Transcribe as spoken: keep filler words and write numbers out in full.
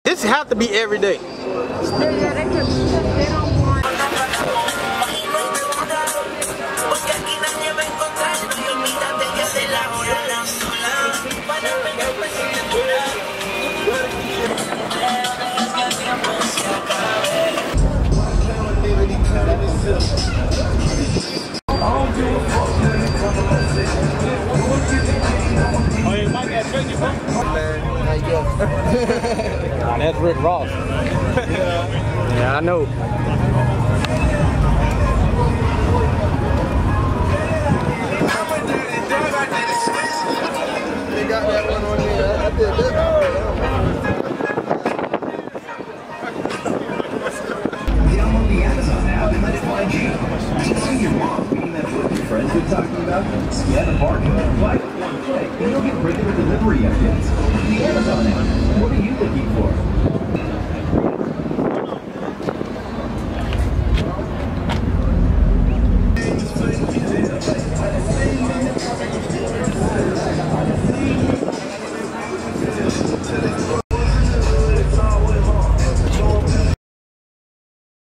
This have to be every day. That's Rick Ross. Yeah. Yeah, I know. They got that one on there. I did that. Download the Amazon app and let it find you. See your mom reading that book your friends been talking about? Scan the barcode, buy it with one click, and you'll get regular delivery updates. The Amazon app.